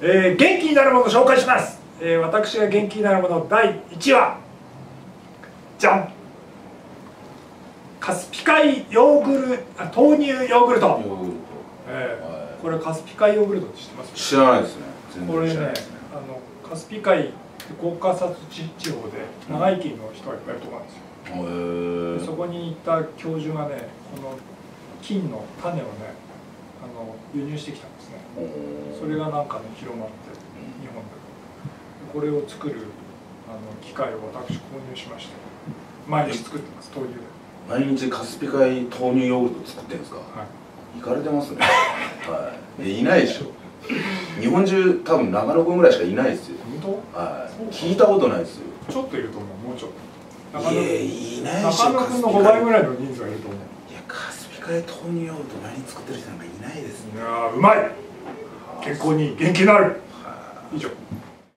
元気になるものを紹介します。私が元気になるもの第1位はじゃん、カスピ海豆乳ヨーグルト。これカスピ海ヨーグルトって知ってます？ 知らないですね。 これね、カスピ海コーカサス地方で長生きの人がいっぱいいるところなんですよ。そこに行った教授がね、この金の種をね輸入してきたんですね。それがなんかね広まって日本でこれを作る機械を私購入しまして毎日作ってます。豆乳で毎日カスピ海豆乳ヨーグルト作ってるんですか？はい、行かれてますね。はい、いないでしょ。日本中多分長野君ぐらいしかいないですよ。 本当？ はい、聞いたことないですよ。 ちょっといると思う。もうちょっといないでしょ。 中野君の5倍ぐらいの人数がいると思う。 いや、カスピ海豆乳ヨーグルト何作ってる人なんかいないですね。 いやー、うまい。健康に元気になる。以上。